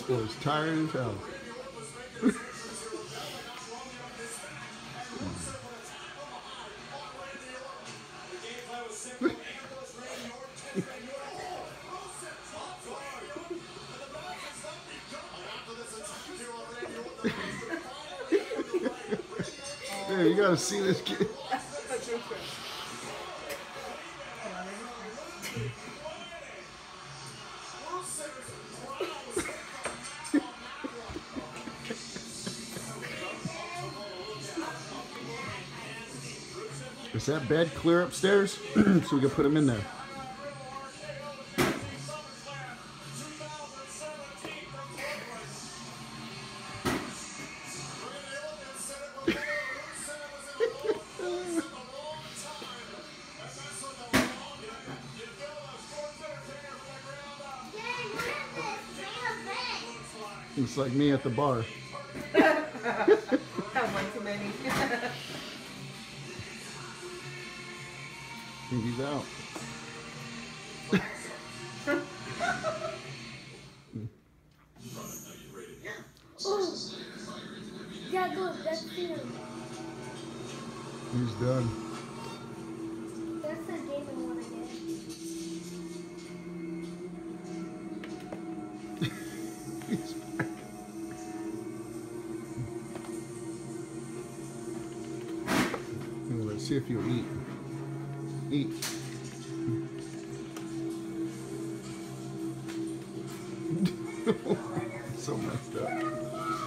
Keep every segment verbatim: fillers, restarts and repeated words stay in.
was tired as hell. Man, you gotta see this kid. Is that bed clear upstairs? So we can put him in there. It's like me at the bar. One too many. I think he's out. Oh, yeah, go. That's him. He's done. That's the game I want to get. He's back. Let's see if you'll eat. Eat. So messed up.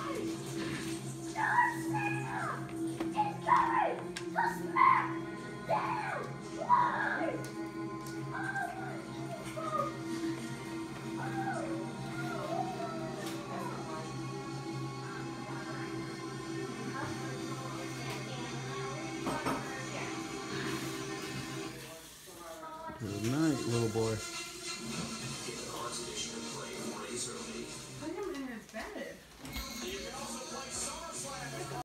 Good night, little boy. Put him in his bed.